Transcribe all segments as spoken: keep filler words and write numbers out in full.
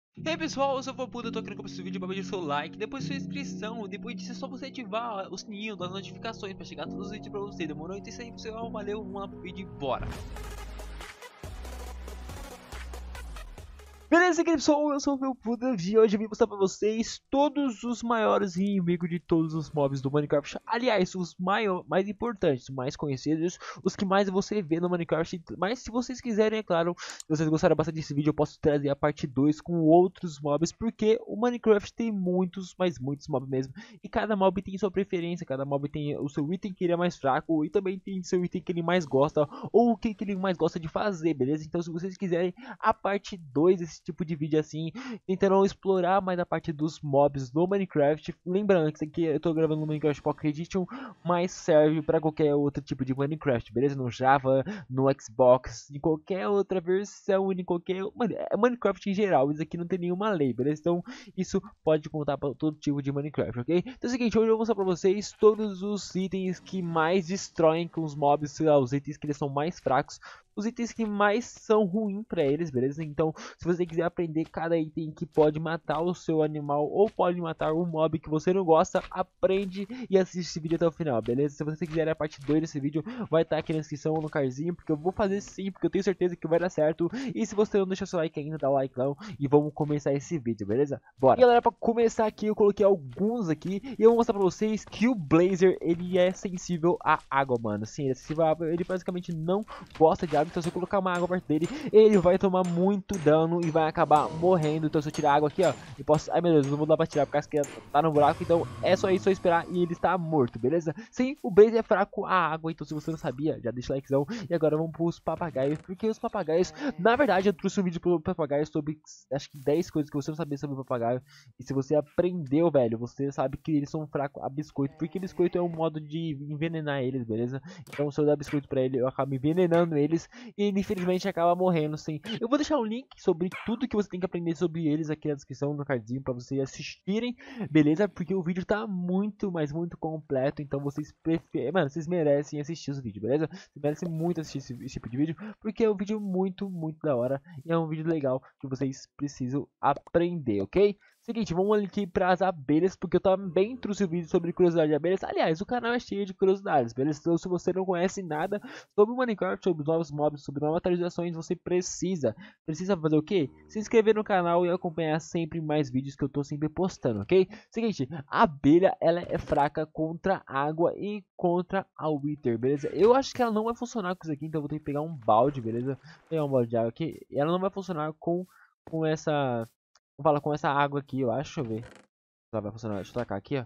E aí pessoal, eu sou o Papuda, eu tô aqui no começo do vídeo para pedir o seu like, depois sua inscrição, depois disso é só você ativar o sininho das notificações para chegar todos os vídeos pra você, demorou? Então é isso aí pessoal, valeu, vamos lá pro vídeo e bora! Beleza, que pessoal, eu sou o Felpuda e hoje eu vim mostrar pra vocês todos os maiores inimigos de todos os mobs do Minecraft. Aliás, os maior, mais importantes, mais conhecidos, os que mais você vê no Minecraft. Mas se vocês quiserem, é claro, se vocês gostaram bastante desse vídeo, eu posso trazer a parte dois com outros mobs, porque o Minecraft tem muitos, mas muitos mobs mesmo. E cada mob tem sua preferência, cada mob tem o seu item que ele é mais fraco e também tem seu item que ele mais gosta, ou o que, que ele mais gosta de fazer, beleza? Então se vocês quiserem a parte dois desse tipo de vídeo assim, tentando explorar mais a parte dos mobs do Minecraft. Lembrando que isso aqui eu tô gravando no Minecraft Pocket Edition, mas serve para qualquer outro tipo de Minecraft, beleza? No Java, no Xbox, em qualquer outra versão, em qualquer... Mano, é Minecraft em geral, isso aqui não tem nenhuma lei, beleza? Então isso pode contar para todo tipo de Minecraft, ok? Então é o seguinte, hoje eu vou mostrar para vocês todos os itens que mais destroem com os mobs, os itens que eles são mais fracos, os itens que mais são ruins para eles, beleza? Então, se você quiser aprender cada item que pode matar o seu animal ou pode matar um mob que você não gosta, aprende e assiste esse vídeo até o final, beleza? Se você quiser a parte dois desse vídeo, vai estar aqui na descrição no cardzinho, porque eu vou fazer sim, porque eu tenho certeza que vai dar certo. E se você não deixou seu like ainda, dá o like não e vamos começar esse vídeo, beleza? Bora! E galera, para começar aqui, eu coloquei alguns aqui e eu vou mostrar para vocês que o Blazer, ele é sensível à água, mano. Sim, ele é sensível à água, ele basicamente não gosta de água. Então se eu colocar uma água perto dele, ele vai tomar muito dano e vai acabar morrendo. Então se eu tirar água aqui, ó, eu posso... Ai meu Deus, não vou dar pra tirar porque que tá no buraco. Então é só isso, só esperar e ele está morto, beleza? Sim, o Blaze é fraco à água, então se você não sabia, já deixa o likezão. E agora vamos pros papagaios, porque os papagaios... Na verdade eu trouxe um vídeo pro papagaio sobre, acho que dez coisas que você não sabia sobre o papagaio. E se você aprendeu, velho, você sabe que eles são fracos a biscoito, porque biscoito é um modo de envenenar eles, beleza? Então se eu dar biscoito pra ele, eu acabo envenenando eles e ele infelizmente acaba morrendo, sim. Eu vou deixar um link sobre tudo que você tem que aprender sobre eles aqui na descrição, no cardzinho, pra vocês assistirem, beleza? Porque o vídeo tá muito, mas muito completo, então vocês preferem, mano, vocês merecem assistir os vídeos, beleza? Vocês merecem muito assistir esse, esse tipo de vídeo, porque é um vídeo muito, muito da hora e é um vídeo legal que vocês precisam aprender, ok? Seguinte, vamos aqui para as abelhas, porque eu também trouxe um vídeo sobre curiosidade de abelhas. Aliás, o canal é cheio de curiosidades, beleza? Então, se você não conhece nada sobre o Minecraft, sobre os novos mobs, sobre novas atualizações, você precisa, precisa fazer o quê? Se inscrever no canal e acompanhar sempre mais vídeos que eu tô sempre postando, ok? Seguinte, a abelha, ela é fraca contra água e contra a Wither, beleza? Eu acho que ela não vai funcionar com isso aqui, então eu vou ter que pegar um balde, beleza? Vou pegar um balde de água aqui. E ela não vai funcionar com, com essa... Vamos falar com essa água aqui, eu acho. Deixa eu ver. Ela vai funcionar. Deixa eu tacar aqui, ó.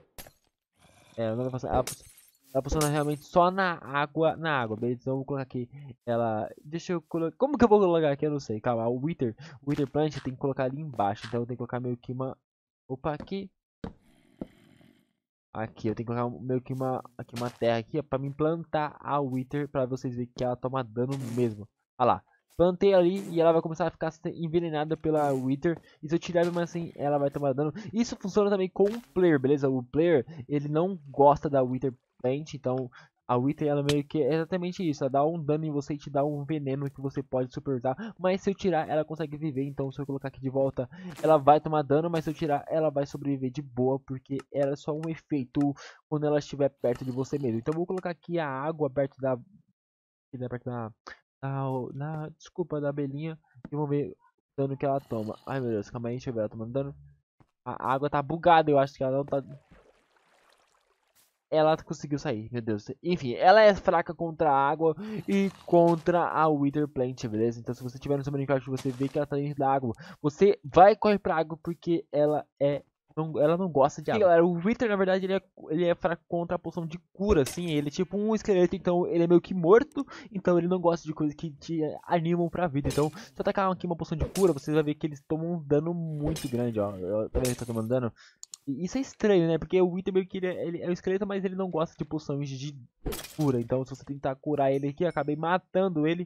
É, ela não vai funcionar. Ela, ela funciona realmente só na água. Na água, beleza? Então eu vou colocar aqui. Ela. Deixa eu colocar. Como que eu vou colocar aqui? Eu não sei. Calma. O Wither. O Wither Plant tem que colocar ali embaixo. Então eu tenho que colocar meio que uma. Opa, aqui. Aqui, eu tenho que colocar meio que uma. Aqui uma terra aqui, ó. Pra me plantar a Wither. Pra vocês verem que ela toma dano mesmo. Olha lá. Plantei ali e ela vai começar a ficar envenenada pela Wither. E se eu tirar mesmo assim, ela vai tomar dano. Isso funciona também com o player, beleza? O player, ele não gosta da Wither Plant. Então, a Wither, ela meio que é exatamente isso. Ela dá um dano em você e te dá um veneno que você pode suportar. Mas se eu tirar, ela consegue viver. Então, se eu colocar aqui de volta, ela vai tomar dano. Mas se eu tirar, ela vai sobreviver de boa. Porque ela é só um efeito quando ela estiver perto de você mesmo. Então, eu vou colocar aqui a água perto da... Perto da... Na, na, desculpa, da abelhinha. E vamos ver o dano que ela toma. Ai meu Deus, calma aí, deixa eu ver. Ela tomando dano. A água tá bugada, eu acho que ela não tá. Ela conseguiu sair, meu Deus. Enfim, ela é fraca contra a água e contra a Wither Plant, beleza? Então se você tiver no seu Minecraft e você vê que ela tá dentro da água, você vai correr pra água porque ela é... Não, ela não gosta de água. E, galera, o Wither, na verdade, ele é, ele é fraco contra a poção de cura, assim. Ele é tipo um esqueleto, então ele é meio que morto. Então ele não gosta de coisas que te animam pra vida. Então, se eu atacar aqui uma poção de cura, você vai ver que eles tomam um dano muito grande, ó. Tá vendo que tá tomando dano? E isso é estranho, né? Porque o Wither meio que ele é, ele é um esqueleto, mas ele não gosta de poções de cura. Então, se você tentar curar ele aqui, eu acabei matando ele.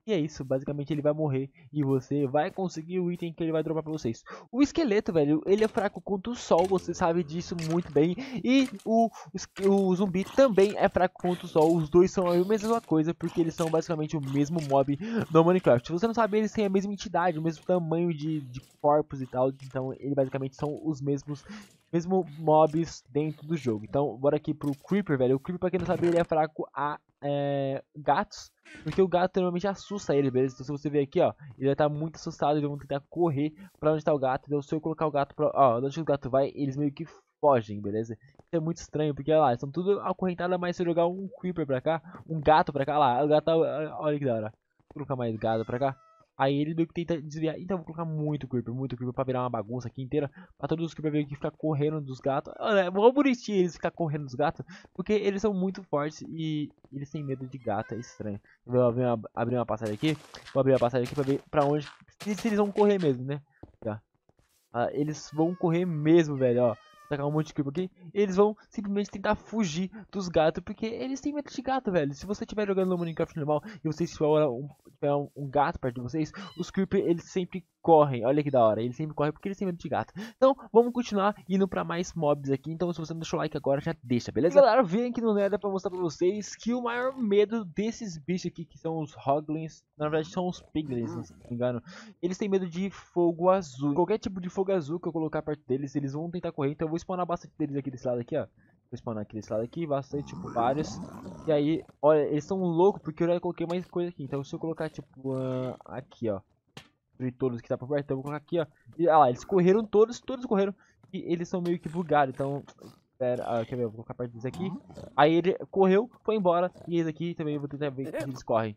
E é isso, basicamente ele vai morrer e você vai conseguir o item que ele vai dropar pra vocês. O esqueleto, velho, ele é fraco contra o sol, você sabe disso muito bem. E o, o zumbi também é fraco contra o sol, os dois são a mesma coisa, porque eles são basicamente o mesmo mob no Minecraft. Se você não sabe, eles têm a mesma entidade, o mesmo tamanho de, de corpos e tal, então eles basicamente são os mesmos mesmo mobs dentro do jogo. Então, bora aqui pro Creeper, velho. O Creeper, pra quem não sabe, ele é fraco a é, gatos, porque o gato normalmente assusta ele, beleza? Então se você ver aqui, ó, ele vai estar muito assustado, eles vão tentar correr pra onde tá o gato. Então se eu colocar o gato pra, ó, onde o gato vai, eles meio que fogem, beleza? Isso é muito estranho, porque olha lá, estão tudo acorrentados, mas se eu jogar um Creeper pra cá, um gato pra cá, lá, o gato tá, olha que da hora. Vou colocar mais gato pra cá. Aí ele meio que tenta desviar. Então eu vou colocar muito Creeper, muito Creeper pra virar uma bagunça aqui inteira. Pra todos os Creeper verem que ficar correndo dos gatos. É mó bonitinho eles ficar correndo dos gatos. Porque eles são muito fortes e eles têm medo de gato, é estranho. Eu vou abrir uma, abrir uma passagem aqui. Vou abrir uma passagem aqui pra ver pra onde. Se, se eles vão correr mesmo, né? Tá. Ah, eles vão correr mesmo, velho, ó. Tacar um monte de creeper aqui, eles vão simplesmente tentar fugir dos gatos, porque eles têm medo de gato, velho. Se você estiver jogando no Minecraft normal e vocês tiver um, tiver um, um gato perto de vocês, os creeper eles sempre correm. Olha que da hora, eles sempre correm porque eles têm medo de gato. Então, vamos continuar indo pra mais mobs aqui. Então, se você não deixou o like agora, já deixa, beleza? E, galera, vem aqui no Nether pra mostrar pra vocês que o maior medo desses bichos aqui, que são os Hoglins, na verdade são os Piglins, se não me engano, eles têm medo de fogo azul. Qualquer tipo de fogo azul que eu colocar perto deles, eles vão tentar correr. Então, eu vou spawnar bastante deles aqui desse lado aqui, ó. Vou spawnar aqui desse lado aqui, bastante, tipo, vários. E aí, olha, eles estão loucos porque eu já coloquei mais coisa aqui. Então, se eu colocar, tipo, uh, aqui, ó, destruir todos que tá por perto, então eu vou colocar aqui, ó. E, ah lá, eles correram todos, todos correram. E eles são meio que bugados, então... Pera, ah, quer ver, eu vou colocar perto desse aqui. Aí ele correu, foi embora. E esse aqui também eu vou tentar ver que eles correm.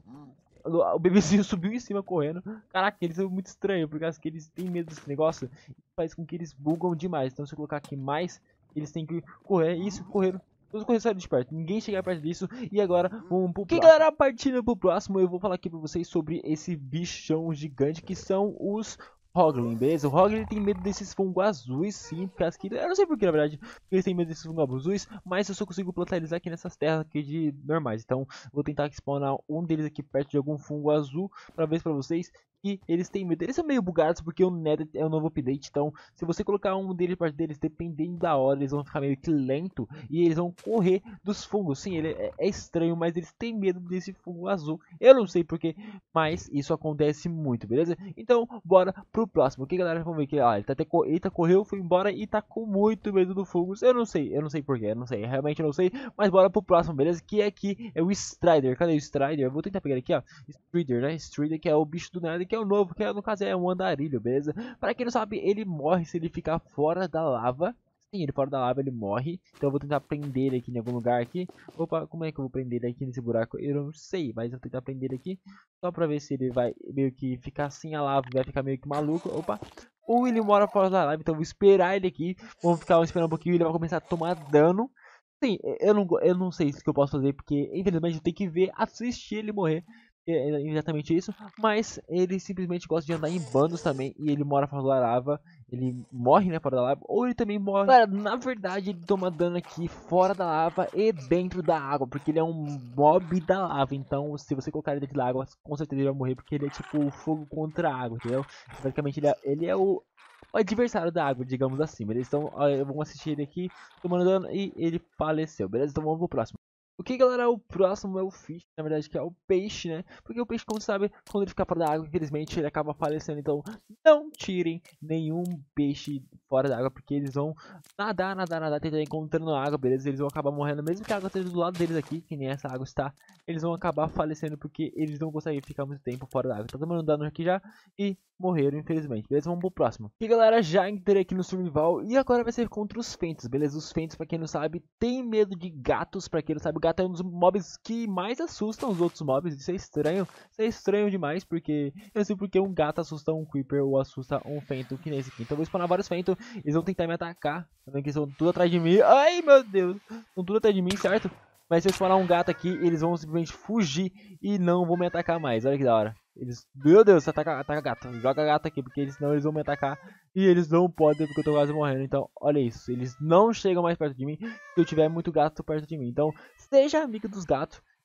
O bebezinho subiu em cima correndo. Caraca, eles são muito estranhos, porque acho que eles têm medo desse negócio. E faz com que eles bugam demais. Então se eu colocar aqui mais, eles têm que correr. Isso, correram. Todos correram, saíram de perto. Ninguém chega perto disso. E agora, vamos pro próximo. E galera, partindo pro próximo, eu vou falar aqui pra vocês sobre esse bichão gigante que são os Hoglin, beleza? O Hoglin tem medo desses fungos azuis, sim, porque as que... Eu não sei porquê, na verdade, porque eles têm medo desses fungos azuis, mas eu só consigo plantar eles aqui nessas terras aqui de normais. Então, vou tentar spawnar um deles aqui perto de algum fungo azul, pra ver pra vocês. E eles têm medo. Eles são meio bugados porque o Nether é um novo update. Então, se você colocar um deles perto deles, dependendo da hora, eles vão ficar meio que lento. E eles vão correr dos fungos. Sim, ele é, é estranho, mas eles têm medo desse fungo azul. Eu não sei porquê, mas isso acontece muito, beleza? Então, bora pro próximo. Ok, galera? Vamos ver que ah, ele, tá até, ele tá correu, foi embora e tá com muito medo do fungos. Eu não sei, eu não sei porquê, eu não sei. Realmente eu não sei. Mas bora pro próximo, beleza? Que aqui é o Strider. Cadê o Strider? Eu vou tentar pegar ele aqui, ó. Strider, né? Strider, que é o bicho do Nether, que é o novo, que é, no caso é um andarilho, beleza? Para quem não sabe, ele morre se ele ficar fora da lava. Sim, ele fora da lava, ele morre. Então eu vou tentar prender ele aqui em algum lugar aqui. Opa, como é que eu vou prender ele aqui nesse buraco? Eu não sei, mas eu vou tentar prender ele aqui. Só pra ver se ele vai meio que ficar assim a lava, vai ficar meio que maluco. Opa. Ou ele mora fora da lava, então eu vou esperar ele aqui. Vamos ficar esperando um pouquinho, ele vai começar a tomar dano. Sim, eu não, eu não sei o que eu posso fazer, porque infelizmente eu tenho que ver, assistir ele morrer. É exatamente isso, mas ele simplesmente gosta de andar em bandos também. E ele mora fora da lava. Ele morre, né, fora da lava. Ou ele também morre. Cara, na verdade ele toma dano aqui fora da lava e dentro da água, porque ele é um mob da lava. Então se você colocar ele dentro da água, com certeza ele vai morrer, porque ele é tipo o fogo contra a água, entendeu? Basicamente ele é, ele é o o adversário da água, digamos assim. Eles estão, vamos assistir ele aqui tomando dano e ele faleceu, beleza? Então vamos pro próximo. O que, galera, o próximo é o fish, na verdade, que é o peixe, né? Porque o peixe, como você sabe, quando ele fica fora da água, infelizmente, ele acaba falecendo. Então, não tirem nenhum peixe fora da água, porque eles vão nadar, nadar, nadar, tentar encontrando água, beleza? Eles vão acabar morrendo, mesmo que a água esteja do lado deles aqui, que nem essa água está. Eles vão acabar falecendo, porque eles não conseguem ficar muito tempo fora da água. Tá tomando dano aqui já e morreram, infelizmente, beleza? Vamos pro próximo. E, galera, já entrei aqui no survival e agora vai ser contra os Fentos, beleza? Os Fentos, pra quem não sabe, tem medo de gatos. Pra quem não sabe, o gato é um dos mobs que mais assustam os outros mobs. Isso é estranho, isso é estranho demais, porque eu não sei porque um gato assusta um Creeper ou assusta um Fento que nesse aqui. Então eu vou spawnar vários Fentos, eles vão tentar me atacar. Eles estão tudo atrás de mim. Ai, meu Deus, estão tudo atrás de mim, certo? Mas se eu spawnar um gato aqui, eles vão simplesmente fugir e não vão me atacar mais. Olha que da hora. Eles, meu Deus, ataca, ataca gato, joga gato aqui, porque eles, senão eles vão me atacar e eles não podem, porque eu tô quase morrendo. Então, olha isso, eles não chegam mais perto de mim se eu tiver muito gato perto de mim. Então, seja amigo dos gatos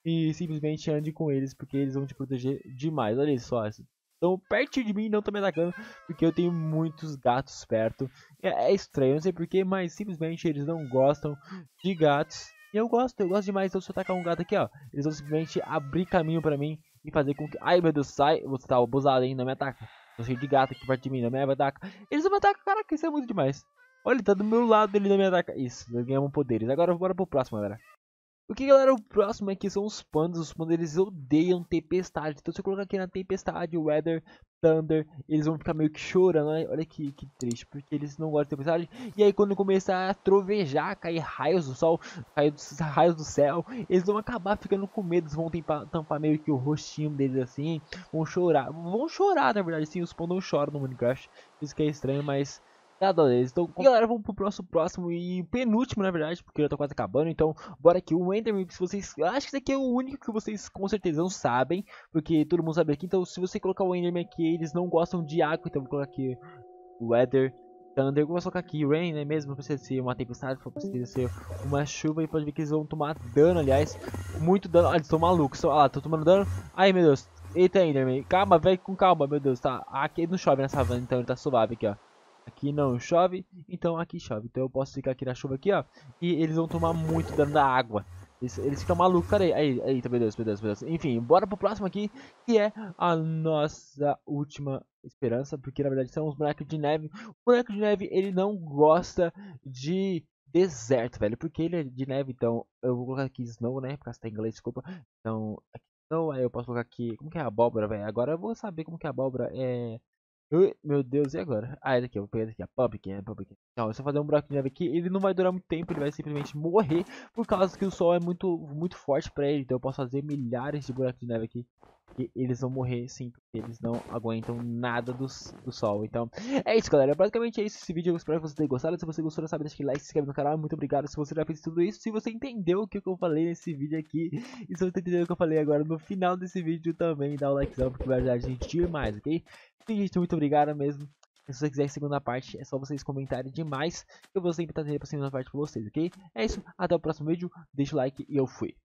e simplesmente ande com eles, porque eles vão te proteger demais. Olha só, estão pertinho de mim e não estão me atacando, porque eu tenho muitos gatos perto. É, é estranho, não sei porquê, mas simplesmente eles não gostam de gatos. E eu gosto, eu gosto demais. Então se eu atacar um gato aqui, ó, eles vão simplesmente abrir caminho pra mim e fazer com que... Ai, meu Deus, sai, você tá abusado, hein, não me ataca. Tô cheio de gato aqui perto de mim, não me ataca. Eles não me atacam, caraca, isso é muito demais. Olha, ele tá do meu lado, ele não me ataca. Isso, nós ganhamos poderes. Agora bora pro próximo, galera. O que, galera, o próximo aqui são os pandas. Os pandas, eles odeiam tempestade. Então se eu colocar aqui na tempestade, weather, thunder, eles vão ficar meio que chorando, né? Olha que, que triste, porque eles não gostam de tempestade. E aí quando começar a trovejar, cair raios do sol, cair dos raios do céu, eles vão acabar ficando com medo. Eles vão tampar, tampar meio que o rostinho deles assim, vão chorar. Vão chorar, na verdade, sim, os pandas não choram no Minecraft. Isso que é estranho, mas... Então, galera, vamos pro próximo, próximo e penúltimo, na verdade, porque eu tô quase acabando. Então, bora aqui, o Enderman, se vocês... Eu acho que esse aqui é o único que vocês com certeza não sabem, porque todo mundo sabe aqui. Então, se você colocar o Enderman aqui, eles não gostam de água, então vou colocar aqui o Weather, Thunder. Eu vou colocar aqui Rain, né mesmo, não precisa ser uma tempestade, precisa ser uma chuva. E pode ver que eles vão tomar dano, aliás, muito dano. Ah, eles estão malucos, olha lá, estão tomando dano. Ai, meu Deus, eita, Enderman, calma, velho, com calma, meu Deus, tá. Aqui não chove nessa van, então ele tá suave aqui, ó. Aqui não chove, então aqui chove. Então eu posso ficar aqui na chuva aqui, ó. E eles vão tomar muito dano da água. Eles, eles ficam malucos, cara. Aí, aí, eita, meu Deus, meu Deus, meu Deus. Enfim, bora pro próximo aqui, que é a nossa última esperança. Porque na verdade são os bonecos de neve. O boneco de neve, ele não gosta de deserto, velho. Porque ele é de neve, então eu vou colocar aqui snow, né? Porque tá em inglês, desculpa. Então, aqui snow, aí eu posso colocar aqui. Como que é a abóbora, velho? Agora eu vou saber como que é a abóbora. É. Ui, meu Deus, e agora? Ah, esse aqui, eu vou pegar esse aqui, a Pumpkin, a Pumpkin. Não, se eu fazer um buraco de neve aqui, ele não vai durar muito tempo, ele vai simplesmente morrer, por causa que o sol é muito, muito forte pra ele. Então eu posso fazer milhares de buracos de neve aqui, e eles vão morrer sim, porque eles não aguentam nada do, do sol. Então, é isso, galera, basicamente é isso esse vídeo. Eu espero que você tenha gostado. Se você gostou, sabe, deixa aquele like, se inscreve no canal. Muito obrigado se você já fez tudo isso. Se você entendeu o que eu falei nesse vídeo aqui, e se você entendeu o que eu falei agora no final desse vídeo também, dá o likezão, porque vai ajudar a gente demais, ok? Gente, muito obrigado mesmo. Se você quiser a segunda parte, é só vocês comentarem demais. Eu vou sempre trazer a segunda parte pra vocês, ok? É isso, até o próximo vídeo. Deixa o like e eu fui.